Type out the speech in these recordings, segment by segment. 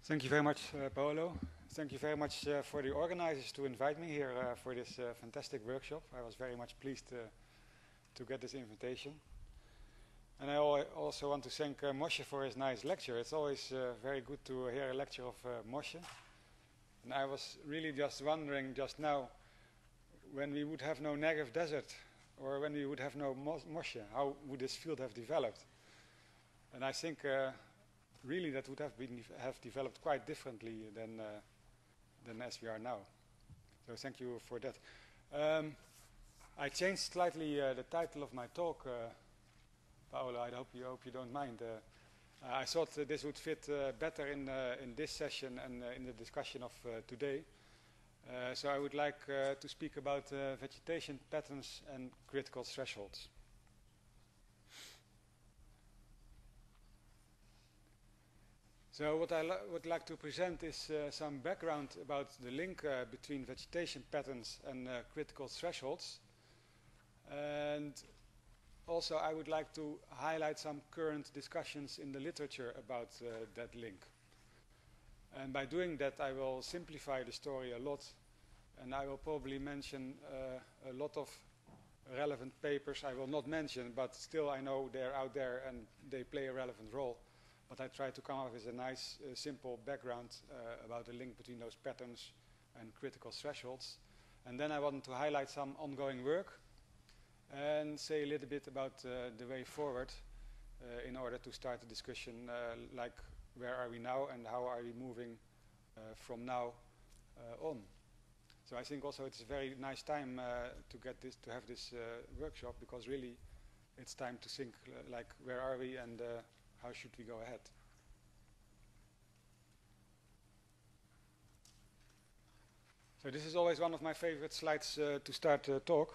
Thank you very much, Paolo. Thank you very much for the organizers to invite me here for this fantastic workshop. I was very much pleased to get this invitation. And I also want to thank Moshe for his nice lecture. It's always very good to hear a lecture of Moshe. And I was really just wondering just now, when we would have no Negev desert, or when we would have no Moshe, how would this field have developed? And I think really that would have developed quite differently than as we are now. So thank you for that. I changed slightly the title of my talk, Paolo. I hope you don't mind. I thought this would fit better in this session and in the discussion of today. So I would like to speak about vegetation patterns and critical thresholds. So what I would like to present is some background about the link between vegetation patterns and critical thresholds. And also I would like to highlight some current discussions in the literature about that link. And by doing that I will simplify the story a lot, and I will probably mention a lot of relevant papers I will not mention, but still I know they're out there and they play a relevant role. But I try to come up with a nice, simple background about the link between those patterns and critical thresholds. And then I want to highlight some ongoing work and say a little bit about the way forward in order to start a discussion like where are we now and how are we moving from now on. So I think also it's a very nice time to have this workshop, because really it's time to think like where are we and how should we go ahead? So this is always one of my favorite slides to start a talk.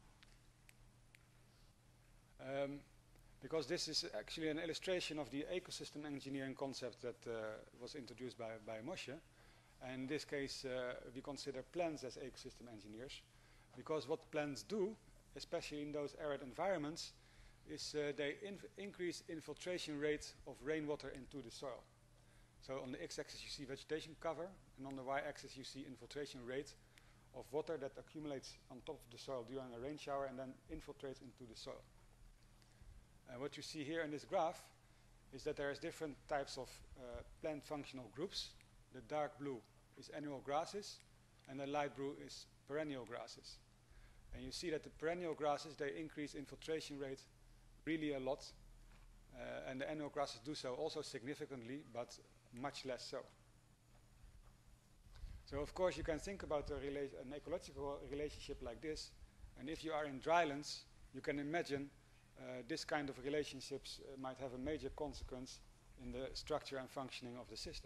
Because this is actually an illustration of the ecosystem engineering concept that was introduced by Moshe. And in this case, we consider plants as ecosystem engineers, because what plants do, especially in those arid environments, is they increase infiltration rate of rainwater into the soil. So on the x-axis you see vegetation cover, and on the y-axis you see infiltration rate of water that accumulates on top of the soil during a rain shower and then infiltrates into the soil. And what you see here in this graph is that there is different types of plant functional groups. The dark blue is annual grasses, and the light blue is perennial grasses. And you see that the perennial grasses, they increase infiltration rate really a lot, and the annual grasses do so also significantly, but much less so. So of course you can think about an ecological relationship like this, and if you are in drylands, you can imagine this kind of relationships might have a major consequence in the structure and functioning of the system.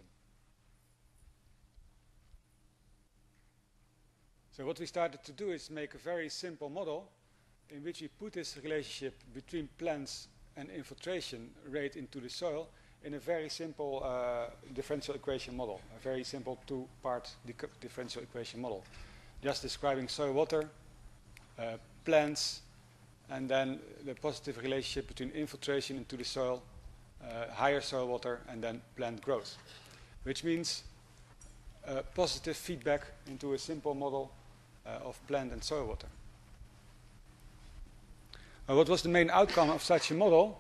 So what we started to do is make a very simple model in which we put this relationship between plants and infiltration rate into the soil in a very simple differential equation model, a very simple two-part differential equation model, just describing soil water, plants, and then the positive relationship between infiltration into the soil, higher soil water, and then plant growth, which means positive feedback into a simple model of plant and soil water. What was the main outcome of such a model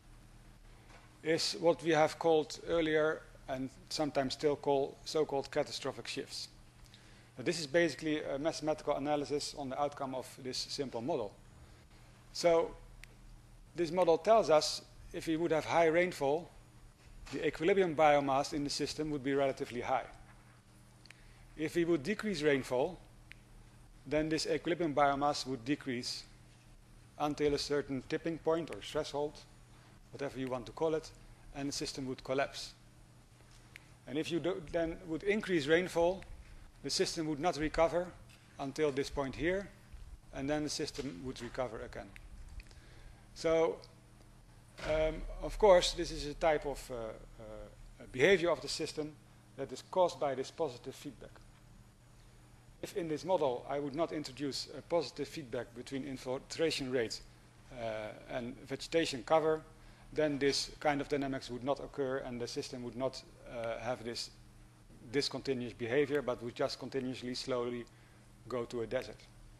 is what we have called earlier and sometimes still call so-called catastrophic shifts. This is basically a mathematical analysis on the outcome of this simple model. So this model tells us if we would have high rainfall, the equilibrium biomass in the system would be relatively high. If we would decrease rainfall, then this equilibrium biomass would decrease until a certain tipping point or threshold, whatever you want to call it, and the system would collapse. And if you then would increase rainfall, the system would not recover until this point here, and then the system would recover again. So, of course, this is a type of behavior of the system that is caused by this positive feedback. If in this model I would not introduce a positive feedback between infiltration rate and vegetation cover, then this kind of dynamics would not occur and the system would not have this discontinuous behavior, but would just continuously, slowly go to a desert.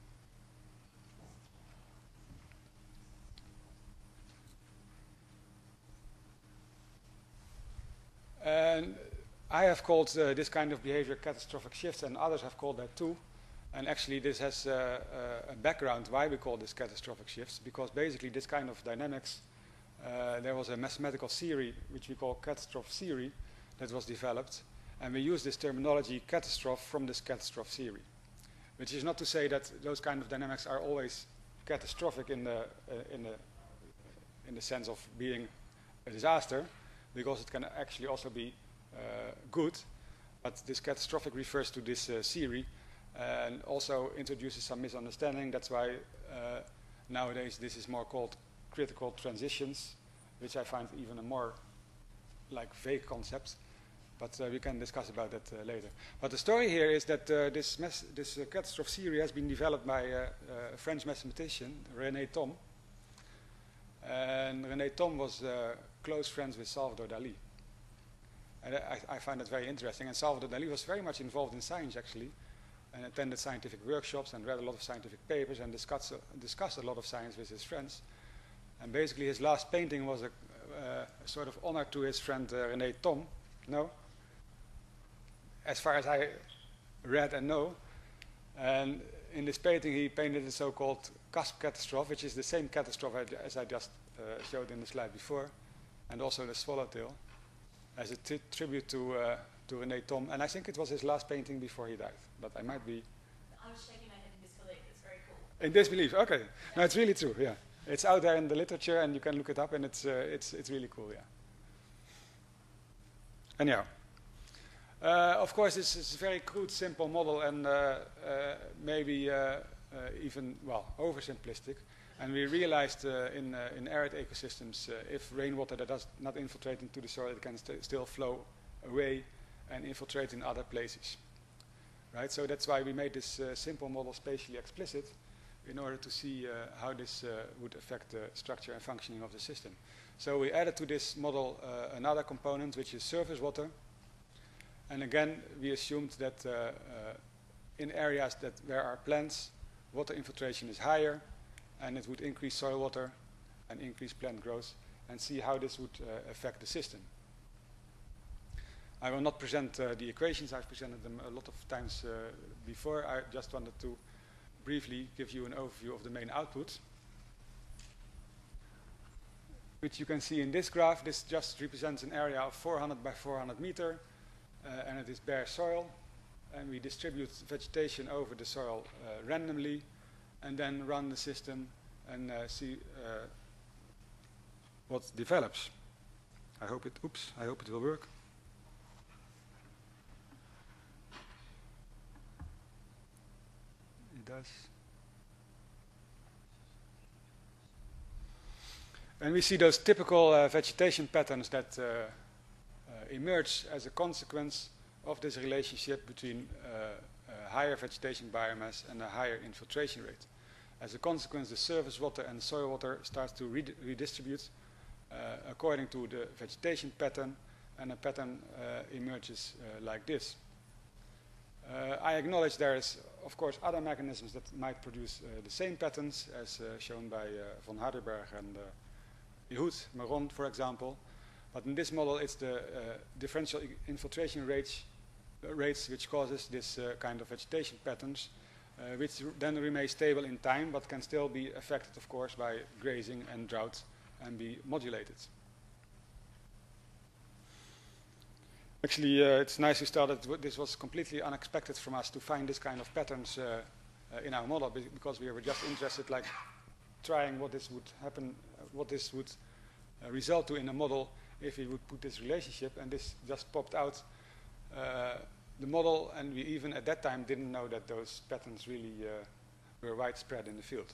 And I have called this kind of behavior catastrophic shifts, and others have called that too. And actually this has a background why we call this catastrophic shifts, because basically this kind of dynamics, there was a mathematical theory which we call catastrophe theory that was developed, and we use this terminology catastrophe from this catastrophe theory, which is not to say that those kind of dynamics are always catastrophic in the sense of being a disaster, because it can actually also be good, but this catastrophic refers to this theory and also introduces some misunderstanding. That's why nowadays this is more called critical transitions, which I find even a more like vague concept, but we can discuss about that later. But the story here is that this catastrophe theory has been developed by a French mathematician, René Thom. And René Thom was close friends with Salvador Dali. And I find that very interesting. And Salvador Dali was very much involved in science, actually, and attended scientific workshops and read a lot of scientific papers and discussed a lot of science with his friends. And basically his last painting was a sort of honor to his friend René Thom. No? As far as I read and know. And in this painting he painted the so-called cusp catastrophe, which is the same catastrophe as I just showed in the slide before, and also the swallowtail, as a tribute to René Thom. And I think it was his last painting before he died, but I might be... I was shaking my head in disbelief. It's very cool. In disbelief, okay. No, it's really true, yeah. It's out there in the literature, and you can look it up, and it's really cool, yeah. Anyhow, of course, this is a very crude, simple model, and maybe even, well, oversimplistic. And we realized in arid ecosystems, if rainwater that does not infiltrate into the soil, it can still flow away and infiltrate in other places. Right? So that's why we made this simple model spatially explicit, in order to see how this would affect the structure and functioning of the system. So we added to this model another component, which is surface water. And again, we assumed that in areas where are plants, water infiltration is higher, and it would increase soil water and increase plant growth, and see how this would affect the system. I will not present the equations. I've presented them a lot of times before. I just wanted to briefly give you an overview of the main output, which you can see in this graph. This just represents an area of 400 by 400 meter, and it is bare soil, and we distribute vegetation over the soil randomly, and then run the system and see what develops. I hope it will work. It does. And we see those typical vegetation patterns that emerge as a consequence of this relationship between higher vegetation biomass and a higher infiltration rate. As a consequence, the surface water and soil water starts to redistribute according to the vegetation pattern, and a pattern emerges like this. I acknowledge there is, of course, other mechanisms that might produce the same patterns, as shown by von Hardenberg and Ehud, Maron, for example. But in this model, it's the differential infiltration rates which causes this kind of vegetation patterns, which then remain stable in time, but can still be affected, of course, by grazing and drought, and be modulated. Actually, it's nice we started. This was completely unexpected from us to find this kind of patterns in our model, because we were just interested, like, trying what this would happen, what this would result to in a model if we would put this relationship, and this just popped out. The model, and we even at that time didn't know that those patterns really were widespread in the field.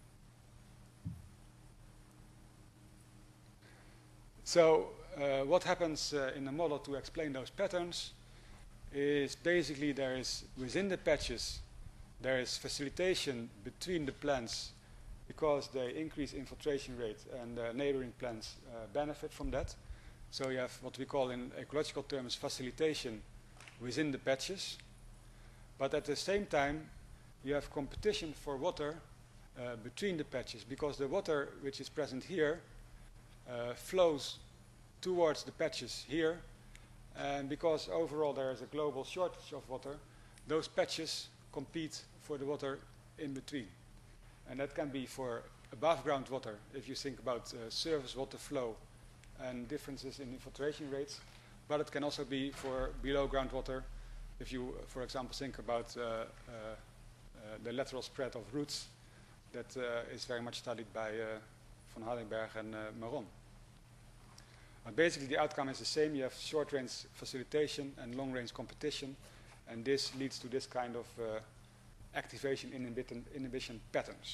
So what happens in the model to explain those patterns is basically there is, within the patches, there is facilitation between the plants because they increase infiltration rate, and neighboring plants benefit from that. So you have what we call in ecological terms facilitation within the patches, but at the same time you have competition for water between the patches, because the water which is present here flows towards the patches here, and because overall there is a global shortage of water, those patches compete for the water in between. And that can be for above ground water, if you think about surface water flow and differences in infiltration rates, but it can also be for below ground water, if you, for example, think about the lateral spread of roots that is very much studied by von Hardenberg and Maron. But basically the outcome is the same. You have short range facilitation and long range competition, and this leads to this kind of activation inhibition patterns,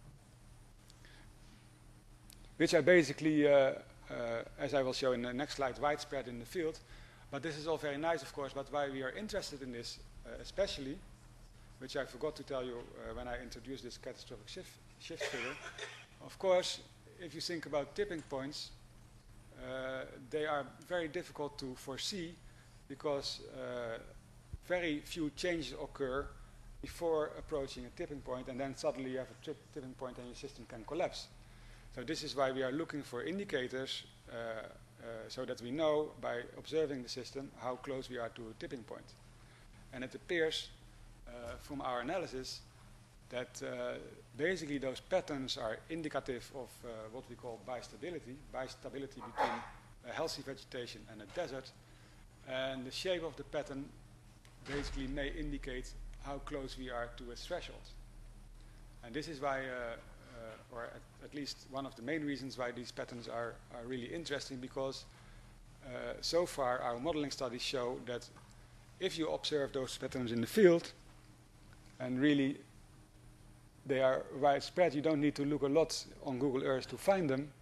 which are basically, as I will show in the next slide, widespread in the field. But this is all very nice, of course, but why we are interested in this especially, which I forgot to tell you when I introduced this catastrophic shift figure. Of course, if you think about tipping points, they are very difficult to foresee, because very few changes occur before approaching a tipping point, and then suddenly you have a tipping point and your system can collapse. So this is why we are looking for indicators so that we know by observing the system how close we are to a tipping point. And it appears from our analysis that basically those patterns are indicative of what we call bistability between a healthy vegetation and a desert. And the shape of the pattern basically may indicate how close we are to a threshold. And this is why, or at least one of the main reasons why these patterns are really interesting, because so far our modeling studies show that if you observe those patterns in the field, and really they are widespread, you don't need to look a lot on Google Earth to find them,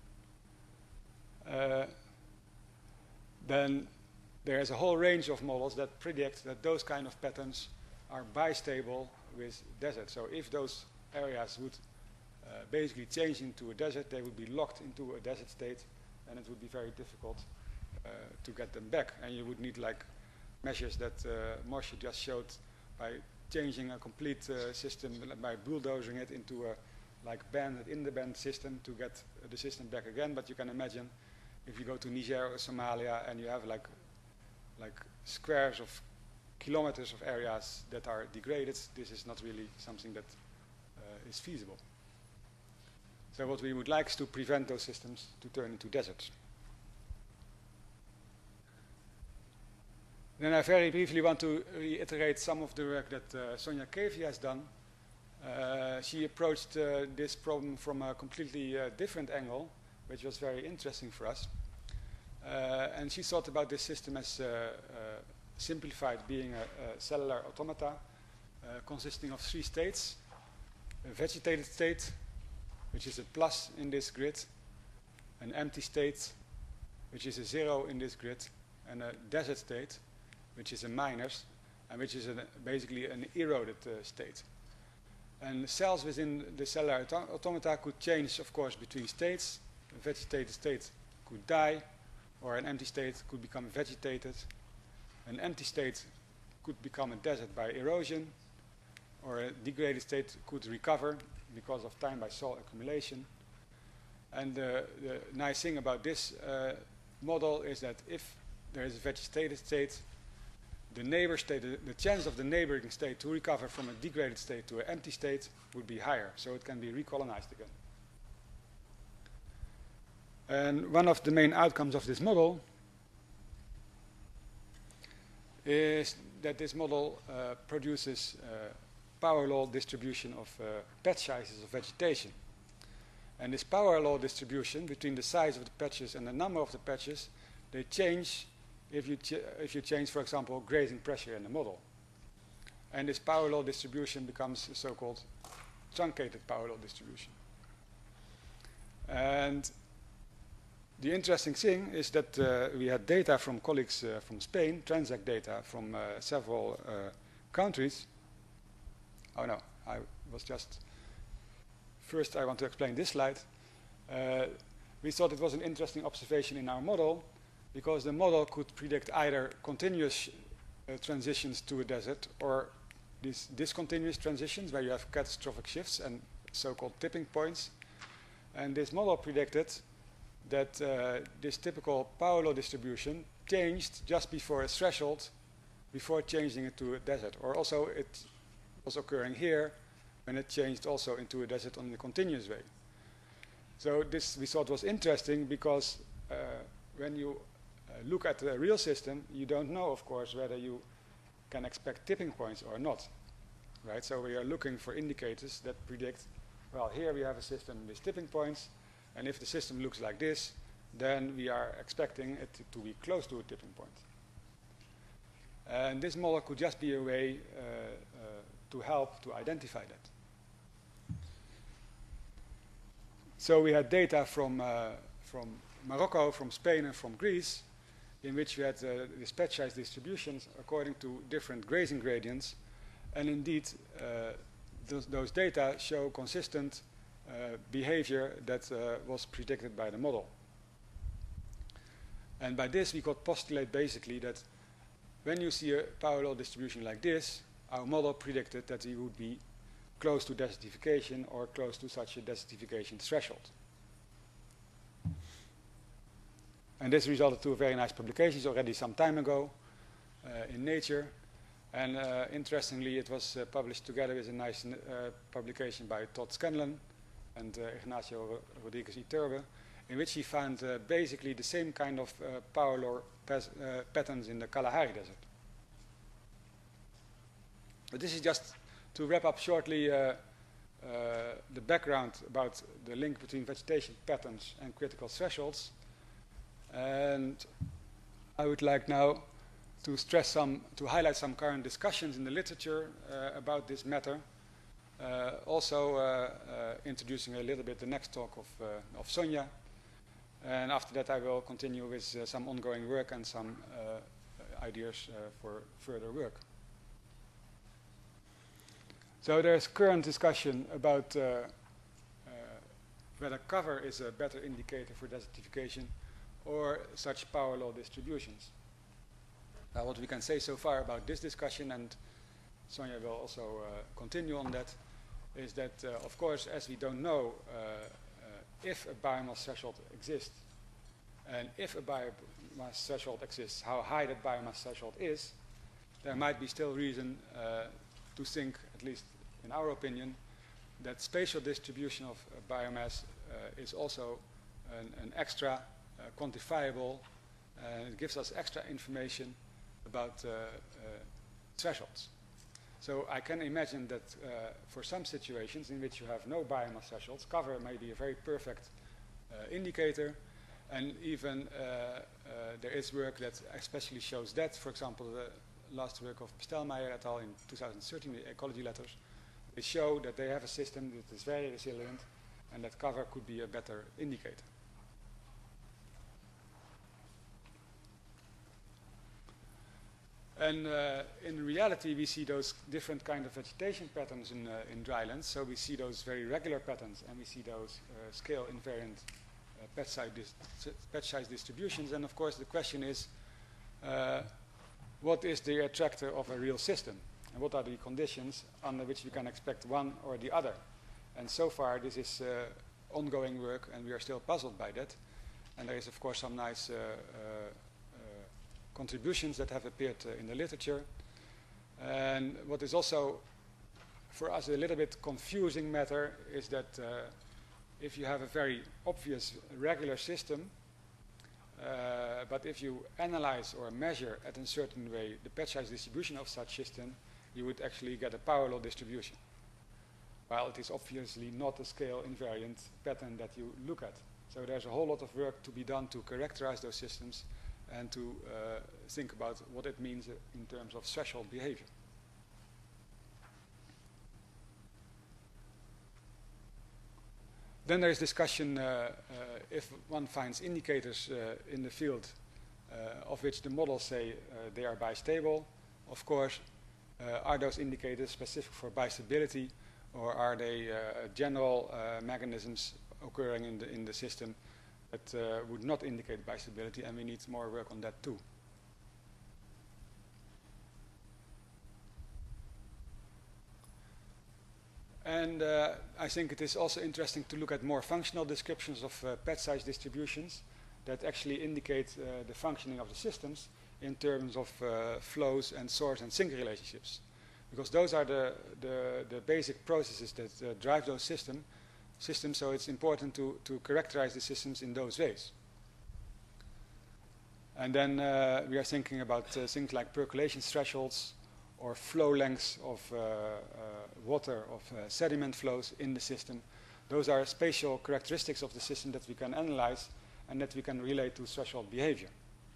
then there is a whole range of models that predict that those kind of patterns are bistable with desert. So if those areas would basically change into a desert, they would be locked into a desert state, and it would be very difficult to get them back. And you would need like measures that Moshe just showed by changing a complete system, by bulldozing it into a like in the band system to get the system back again. But you can imagine if you go to Niger or Somalia and you have like squares of kilometers of areas that are degraded, this is not really something that is feasible. So what we would like is to prevent those systems to turn into deserts. Then I very briefly want to reiterate some of the work that Sonja Kevi has done. She approached this problem from a completely different angle, which was very interesting for us. And she thought about this system as simplified, being a cellular automata consisting of 3 states: a vegetated state, which is a plus in this grid, an empty state, which is a 0 in this grid, and a desert state, which is a minus, and which is basically an eroded state. And the cells within the cellular automata could change, of course, between states. A vegetated state could die, or an empty state could become vegetated. An empty state could become a desert by erosion, or a degraded state could recover because of time by soil accumulation. And the nice thing about this model is that if there is a vegetated state, the neighbor state, the chance of the neighboring state to recover from a degraded state to an empty state would be higher, so it can be recolonized again. And one of the main outcomes of this model is that this model produces power law distribution of patch sizes of vegetation. And this power law distribution between the size of the patches and the number of the patches, they change if you change, for example, grazing pressure in the model. And this power law distribution becomes a so-called truncated power law distribution. And the interesting thing is that we had data from colleagues from Spain, Transact data from several countries. Oh no, I was just... First I want to explain this slide. We thought it was an interesting observation in our model, because the model could predict either continuous transitions to a desert, or these discontinuous transitions where you have catastrophic shifts and so-called tipping points. And this model predicted that this typical power law distribution changed just before a threshold, before changing it to a desert. Or also it was occurring here when it changed also into a desert on a continuous way. So this we thought was interesting because when you look at the real system, you don't know, of course, whether you can expect tipping points or not. Right? So we are looking for indicators that predict, well, here we have a system with tipping points, and if the system looks like this, then we are expecting it to be close to a tipping point. And this model could just be a way to help to identify that. So we had data from Morocco, from Spain, and from Greece, in which we had dispatch-size distributions according to different grazing gradients. And indeed, those data show consistent behavior that was predicted by the model. And by this, we could postulate basically that when you see a power law distribution like this, our model predicted that it would be close to desertification or close to such a desertification threshold. And this resulted to very nice publications already some time ago in Nature. And interestingly, it was published together with a nice publication by Todd Scanlon and Ignacio Rodriguez Iturbe, in which he found basically the same kind of power law patterns in the Kalahari Desert. But this is just to wrap up shortly the background about the link between vegetation patterns and critical thresholds. And I would like now to highlight some current discussions in the literature about this matter. Also introducing a little bit the next talk of Sonja. And after that I will continue with some ongoing work and some ideas for further work. So there is current discussion about whether cover is a better indicator for desertification or such power law distributions. What we can say so far about this discussion, and Sonja will also continue on that, is that, of course, as we don't know if a biomass threshold exists, and if a biomass threshold exists, how high that biomass threshold is, there might be still reason to think, at least in our opinion, that spatial distribution of biomass is also an extra quantifiable, and it gives us extra information about thresholds. So I can imagine that for some situations in which you have no biomass thresholds, cover may be a very perfect indicator, and even there is work that especially shows that. For example, the last work of Stelmeier et al. In 2013, the ecology letters, they show that they have a system that is very resilient and that cover could be a better indicator. And in reality, we see those different kind of vegetation patterns in drylands. So we see those very regular patterns, and we see those scale invariant patch size distributions. And of course, the question is, what is the attractor of a real system? And what are the conditions under which we can expect one or the other? And so far, this is ongoing work, and we are still puzzled by that. And there is, of course, some nice contributions that have appeared in the literature. And what is also for us a little bit confusing matter is that if you have a very obvious regular system, but if you analyze or measure at a certain way the patch size distribution of such system, you would actually get a power law distribution. While it is obviously not a scale invariant pattern that you look at. So there's a whole lot of work to be done to characterize those systems and to think about what it means in terms of threshold behavior. Then there is discussion if one finds indicators in the field of which the models say they are bistable. Of course, are those indicators specific for bistability, or are they general mechanisms occurring in the system that would not indicate bistability, and we need more work on that too. And I think it is also interesting to look at more functional descriptions of patch size distributions that actually indicate the functioning of the systems in terms of flows and source and sink relationships. Because those are the basic processes that drive those systems, so it's important to characterize the systems in those ways. And then we are thinking about things like percolation thresholds or flow lengths of water, of sediment flows in the system. Those are spatial characteristics of the system that we can analyze and that we can relate to threshold behavior.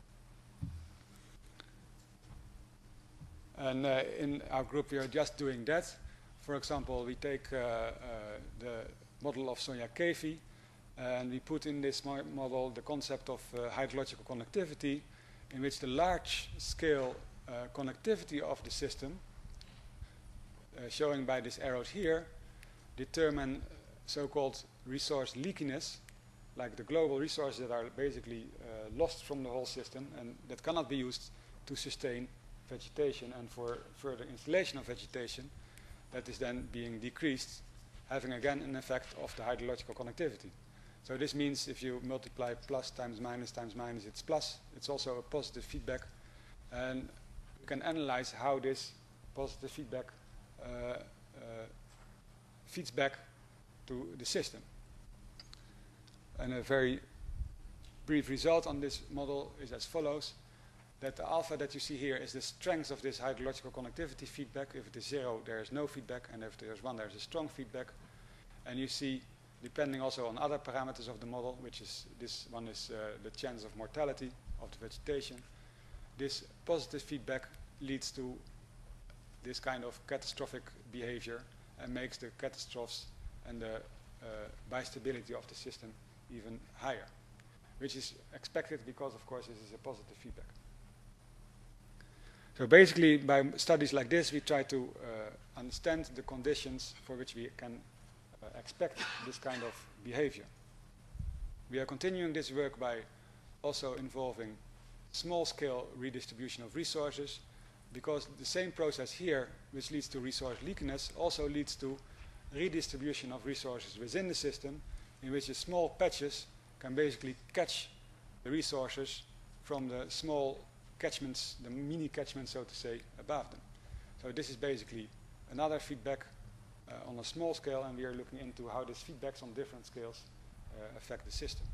And in our group we are just doing that. For example, we take the model of Sonja Kevi and we put in this model the concept of hydrological connectivity, in which the large scale connectivity of the system, showing by these arrows here, determine so-called resource leakiness, like the global resources that are basically lost from the whole system and that cannot be used to sustain vegetation and for further installation of vegetation, that is then being decreased, having again an effect of the hydrological connectivity. So this means if you multiply plus times minus, it's plus. It's also a positive feedback. And you can analyze how this positive feedback feeds back to the system. And a very brief result on this model is as follows, that the alpha that you see here is the strength of this hydrological connectivity feedback. If it is 0, there is no feedback, and if there is 1, there is a strong feedback. And you see, depending also on other parameters of the model, which is, this one is the chance of mortality of the vegetation, this positive feedback leads to this kind of catastrophic behavior and makes the catastrophes and the bistability of the system even higher, which is expected because, of course, this is a positive feedback. So basically, by studies like this, we try to understand the conditions for which we can expect this kind of behavior. We are continuing this work by also involving small-scale redistribution of resources, because the same process here, which leads to resource leakiness, also leads to redistribution of resources within the system, in which the small patches can basically catch the resources from the small catchments, the mini catchments, so to say, above them. So this is basically another feedback on a small scale, and we are looking into how these feedbacks on different scales affect the system.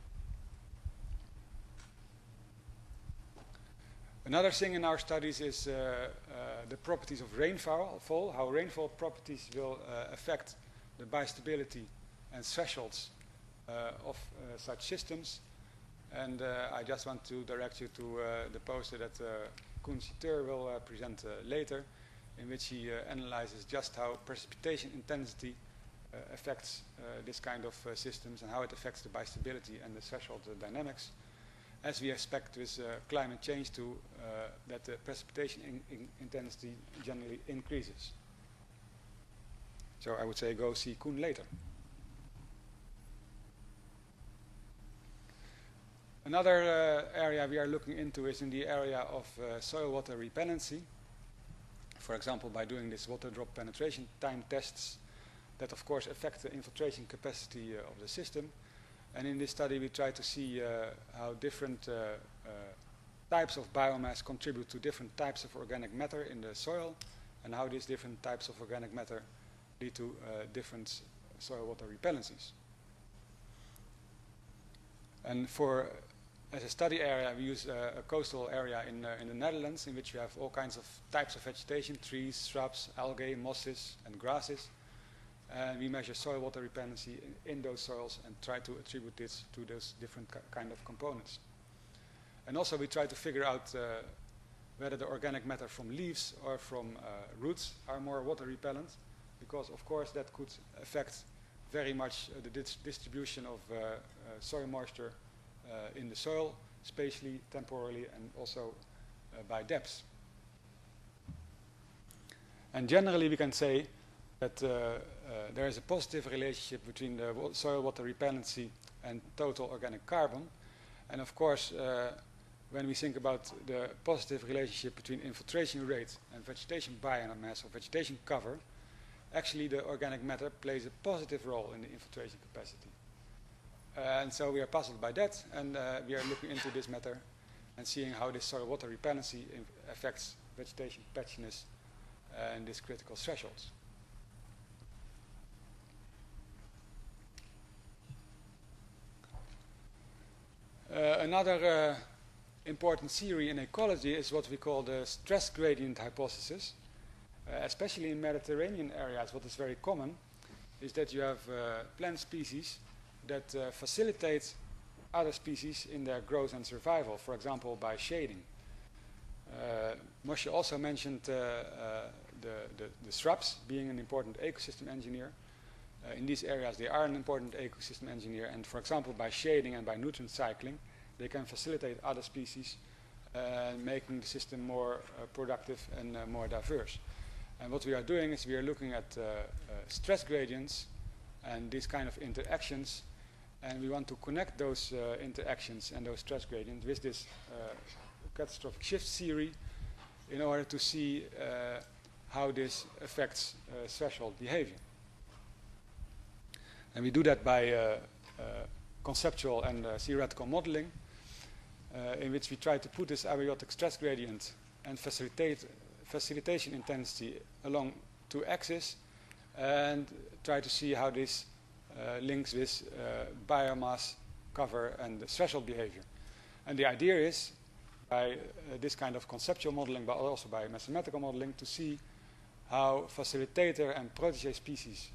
Another thing in our studies is the properties of rainfall, how rainfall properties will affect the bistability and thresholds of such systems. And I just want to direct you to the poster that Koen Citeur will present later, in which he analyzes just how precipitation intensity affects this kind of systems and how it affects the bistability and the threshold dynamics, as we expect with climate change that the precipitation intensity generally increases. So I would say go see Koen later. Another area we are looking into is in the area of soil water repellency. For example, by doing this water drop penetration time tests that of course affect the infiltration capacity of the system. And in this study we try to see how different types of biomass contribute to different types of organic matter in the soil, and how these different types of organic matter lead to different soil water repellencies. And as a study area, we use a coastal area in the Netherlands, in which we have all kinds of types of vegetation, trees, shrubs, algae, mosses, and grasses. And we measure soil water repellency in those soils and try to attribute this to those different kind of components. And also we try to figure out whether the organic matter from leaves or from roots are more water repellent, because of course that could affect very much the distribution of soil moisture in the soil, spatially, temporally, and also by depth. And generally we can say that there is a positive relationship between the soil water repellency and total organic carbon. And of course, when we think about the positive relationship between infiltration rate and vegetation biomass or vegetation cover, actually the organic matter plays a positive role in the infiltration capacity. And so we are puzzled by that, and we are looking into this matter and seeing how this soil water repellency affects vegetation patchiness and these critical thresholds. Another important theory in ecology is what we call the stress gradient hypothesis. Especially in Mediterranean areas, what is very common is that you have plant species that facilitate other species in their growth and survival, for example, by shading. Moshe also mentioned the shrubs being an important ecosystem engineer. In these areas, they are an important ecosystem engineer, and for example, by shading and by nutrient cycling, they can facilitate other species, making the system more productive and more diverse. And what we are doing is we are looking at stress gradients and these kind of interactions, and we want to connect those interactions and those stress gradients with this catastrophic shift theory in order to see how this affects threshold behavior. And we do that by conceptual and theoretical modeling, in which we try to put this abiotic stress gradient and facilitation intensity along two axes and try to see how this links with biomass cover and the threshold behavior. And the idea is, by this kind of conceptual modeling, but also by mathematical modeling, to see how facilitator and protege species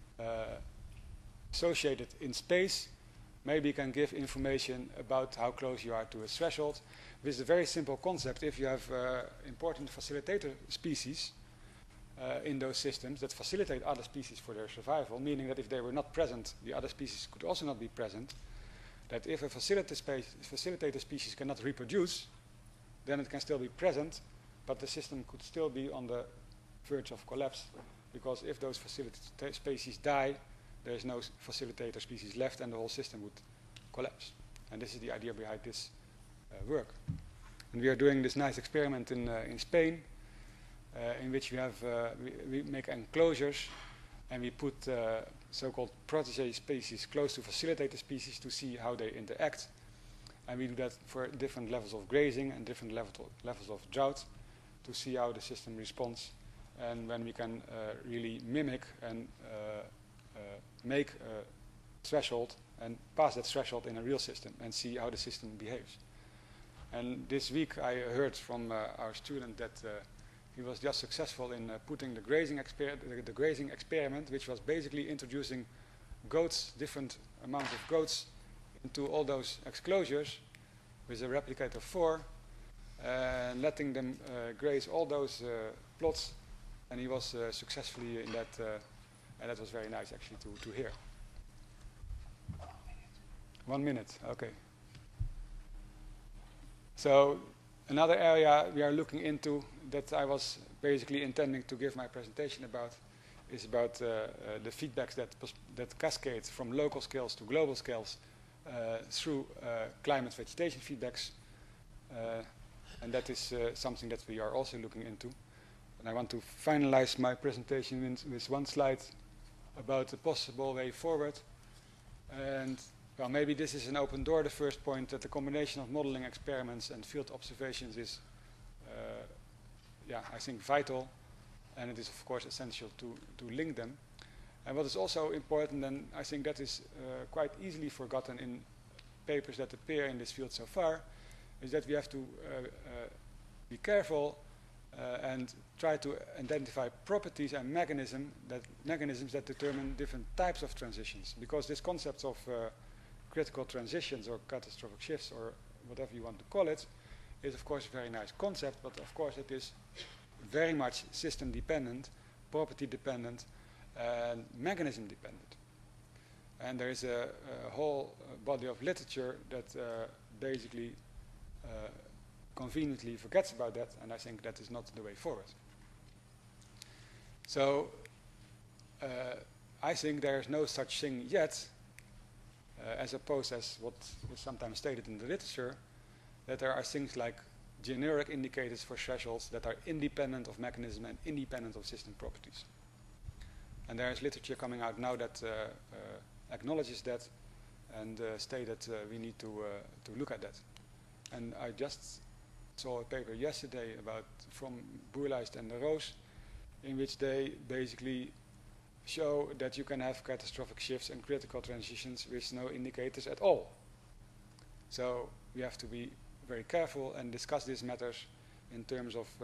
associated in space maybe can give information about how close you are to a threshold, with a very simple concept. If you have important facilitator species in those systems that facilitate other species for their survival, meaning that if they were not present, the other species could also not be present, that if a facilitator species cannot reproduce, then it can still be present, but the system could still be on the verge of collapse, because if those facilitator species die, there is no facilitator species left and the whole system would collapse. And this is the idea behind this work. And we are doing this nice experiment in Spain, in which we have we make enclosures and we put so-called protege species close to facilitator species to see how they interact. And we do that for different levels of grazing and different levels of drought to see how the system responds, and when we can really mimic and make a threshold and pass that threshold in a real system and see how the system behaves. And this week I heard from our student that he was just successful in putting the grazing experiment, which was basically introducing goats, different amounts of goats, into all those exclosures with a replicator 4, and letting them graze all those plots, and he was successfully in that, and that was very nice actually to hear. 1 minute, okay. So another area we are looking into that I was basically intending to give my presentation about is about the feedbacks that cascade from local scales to global scales through climate vegetation feedbacks, and that is something that we are also looking into. And I want to finalize my presentation with one slide about the possible way forward. And well, maybe this is an open door, the first point, that the combination of modeling experiments and field observations is, I think vital, and it is of course essential to link them. And what is also important, and I think that is quite easily forgotten in papers that appear in this field so far, is that we have to be careful and try to identify properties and mechanisms that determine different types of transitions. Because this concept of critical transitions or catastrophic shifts or whatever you want to call it is of course a very nice concept, but of course it is very much system dependent, property dependent, and mechanism dependent. And there is a whole body of literature that basically conveniently forgets about that, and I think that is not the way forward. So I think there is no such thing yet, as opposed as what is sometimes stated in the literature, that there are things like generic indicators for thresholds that are independent of mechanism and independent of system properties. And there is literature coming out now that acknowledges that and state that we need to look at that. And I just saw a paper yesterday from Boerlijst and de Roos, in which they basically show that you can have catastrophic shifts and critical transitions with no indicators at all. So we have to be very careful and discuss these matters in terms of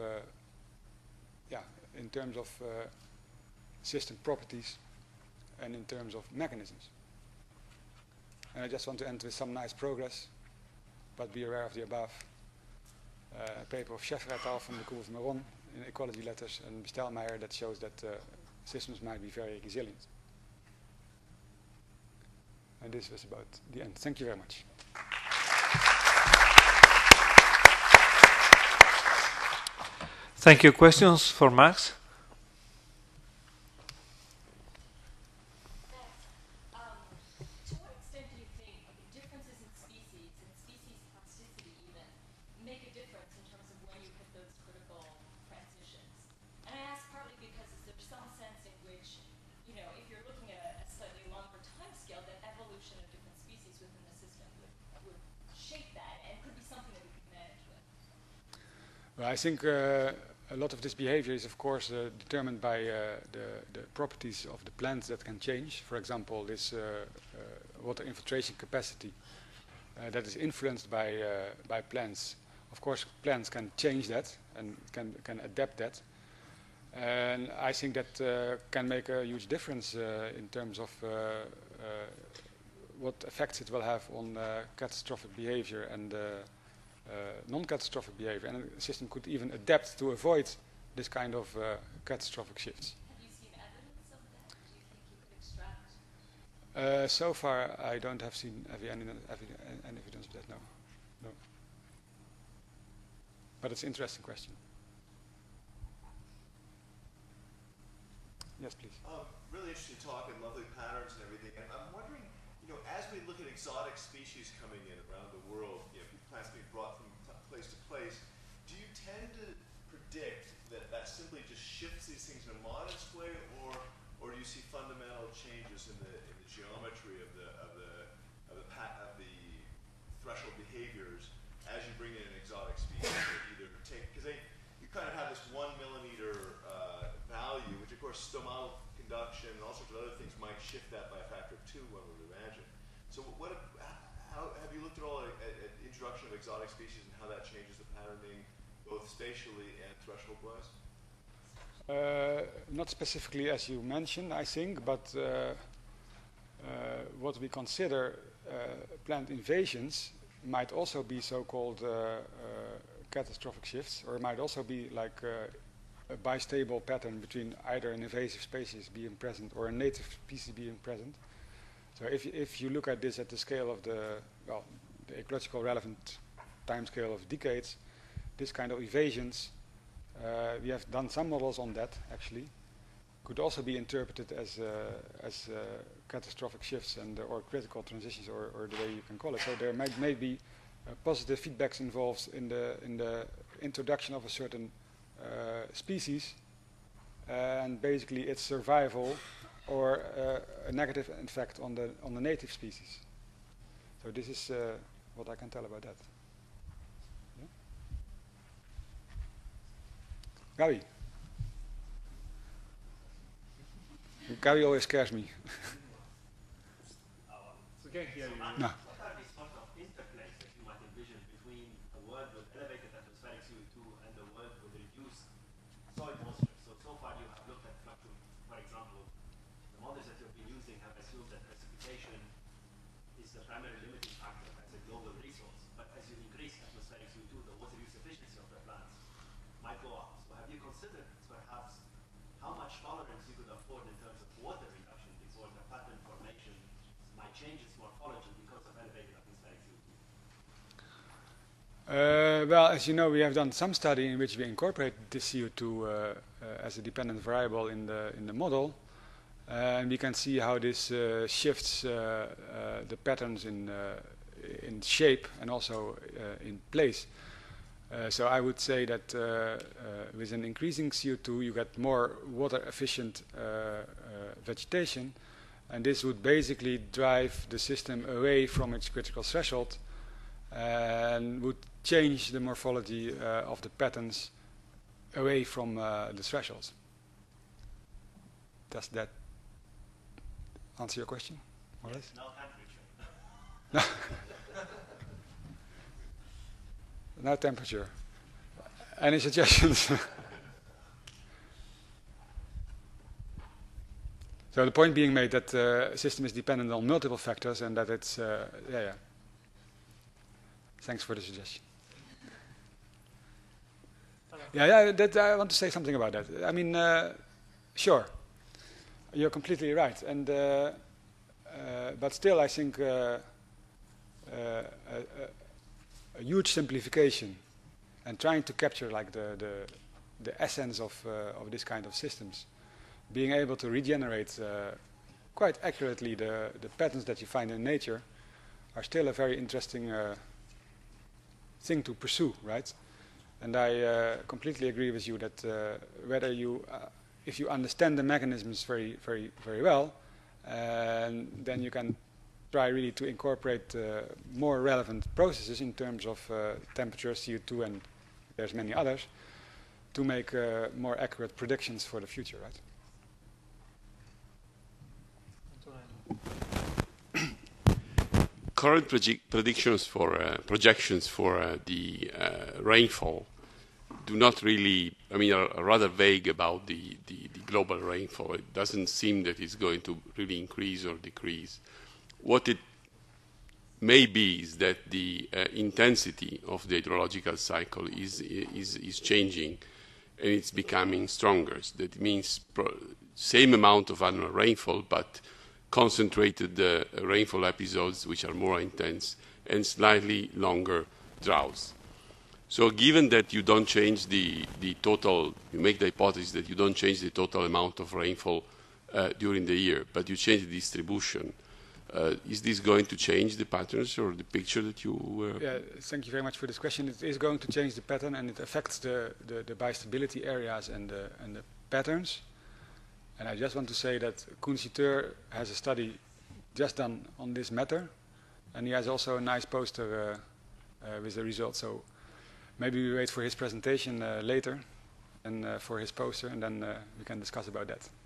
system properties and in terms of mechanisms. And I just want to end with some nice progress, but be aware of the above. A paper of Scheffer et al. From the School of Meron in Ecology Letters and Bestelmeijer that shows that systems might be very resilient. And this was about the end. Thank you very much. Thank you. Questions for Max? To what extent do you think differences in species and species toxicity even make a difference in terms of when you hit those critical transitions? And I ask partly because there's some sense in which, you know, if you're looking at a slightly longer time scale, that evolution of different species within the system would shape that and could be something that we could manage with. Well, I think a lot of this behavior is, of course, determined by the properties of the plants that can change. For example, this water infiltration capacity that is influenced by plants. Of course, plants can change that and can adapt that. And I think that can make a huge difference in terms of what effects it will have on catastrophic behavior and non-catastrophic behavior, and the system could even adapt to avoid this kind of catastrophic shifts. Have you seen evidence of that? Do you think you could extract? So far, I don't have seen any evidence of that, no. But it's an interesting question. Yes, please. Really interesting talk and lovely patterns and everything. And I'm wondering, you know, as we look at exotic species coming in around the world, you know, plants being brought from place to place, do you tend to predict that simply just shifts these things in a modest way, or do you see fundamental changes in the geometry of the threshold behaviors as you bring in an exotic species? Either take, because you kind of have this 1 millimeter value, which of course stomatal conduction and all sorts of other things might shift that by a factor of 2, one would imagine. So how have you looked at all at introduction of exotic species and how that changes the patterning both spatially and threshold-wise? Not specifically as you mentioned, I think, but what we consider plant invasions might also be so-called catastrophic shifts, or it might also be like a bistable pattern between either an invasive species being present or a native species being present. So if you look at this at the scale of the ecological relevant time scale of decades, this kind of evasions, we have done some models on that actually, could also be interpreted as catastrophic shifts and or critical transitions, or the way you can call it. So there may be positive feedbacks involved in the introduction of a certain species, and basically its survival, or a negative effect on the native species. So this is what I can tell about that. Yeah? Gabi. Gabi always scares me. So can't hear you. No. What are these sort of interplays that you might envision between a world with elevated atmospheric CO2 and a world with reduced soil moisture? So far you have looked at fluctuation. For example, the models that you've been using have assumed that precipitation is the primary limiting factor as a global resource. But as you increase atmospheric CO2, the water use efficiency of the plants might go up. So have you considered perhaps how much tolerance you could afford in terms of water reduction before the pattern formation might change its morphology because of elevated atmospheric CO2? Well, as you know, we have done some study in which we incorporate this CO2 as a dependent variable in the model, and we can see how this shifts the patterns in shape and also in place. So I would say that with an increasing CO2, you get more water-efficient vegetation, and this would basically drive the system away from its critical threshold and would change the morphology of the patterns away from the thresholds. Does that answer your question, more or less? No temperature. No temperature. Any suggestions? So the point being made that the system is dependent on multiple factors and that it's, yeah. Thanks for the suggestion. Yeah, that, I want to say something about that. I mean, sure, you're completely right, and but still, I think a huge simplification and trying to capture like the essence of this kind of systems, being able to regenerate quite accurately the patterns that you find in nature, are still a very interesting thing to pursue, right? And I completely agree with you that whether you, if you understand the mechanisms very, very, very well, then you can try really to incorporate more relevant processes in terms of temperature, CO2, and there's many others, to make more accurate predictions for the future, right? Current predictions for projections for the rainfall do not really, I mean, are rather vague about the global rainfall. It doesn't seem that it's going to really increase or decrease. What it may be is that the intensity of the hydrological cycle is changing and it's becoming stronger. That means same amount of annual rainfall, but concentrated rainfall episodes which are more intense and slightly longer droughts. So given that you don't change the total, you make the hypothesis that you don't change the total amount of rainfall during the year, but you change the distribution, is this going to change the patterns or the picture that you... Yeah, thank you very much for this question. It is going to change the pattern, and it affects the biostability areas and the patterns. And I just want to say that Koen Citeur has a study just done on this matter, and he has also a nice poster with the results. So maybe we wait for his presentation later and for his poster, and then we can discuss about that.